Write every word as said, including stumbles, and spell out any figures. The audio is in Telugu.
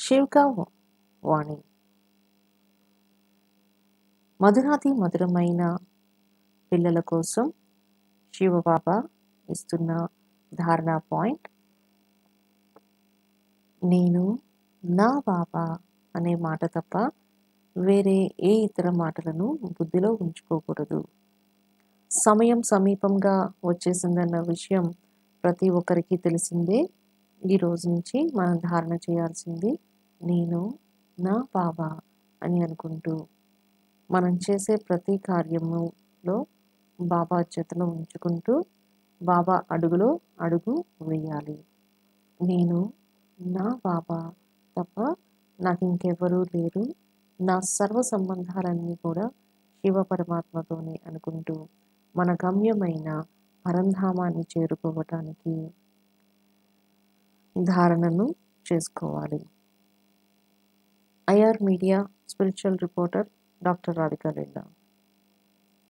శివకా వాణి. మధురాతి మధురమైన పిల్లల కోసం శివబాబా ఇస్తున్న ధారణ పాయింట్, నేను నా బాబా అనే మాట తప్ప వేరే ఏ ఇతర మాటలను బుద్ధిలో ఉంచుకోకూడదు. సమయం సమీపంగా వచ్చేసిందన్న విషయం ప్రతి ఒక్కరికి తెలిసిందే. ఈ రోజు నుంచి మనం ధారణ చేయాల్సింది నేను నా బాబా అని అనుకుంటూ మనం చేసే ప్రతి కార్యములో బాబా చేతిలో ఉంచుకుంటూ బాబా అడుగులో అడుగు వేయాలి. నేను నా బాబా తప్ప నాకు ఇంకెవరూ లేరు, నా సర్వ సంబంధాలన్నీ కూడా శివ పరమాత్మతోనే అనుకుంటూ మన గమ్యమైన పరంధామాన్ని చేరుకోవటానికి ధారణను చేసుకోవాలి. IR media spiritual reporter doctor Radhika Reddy.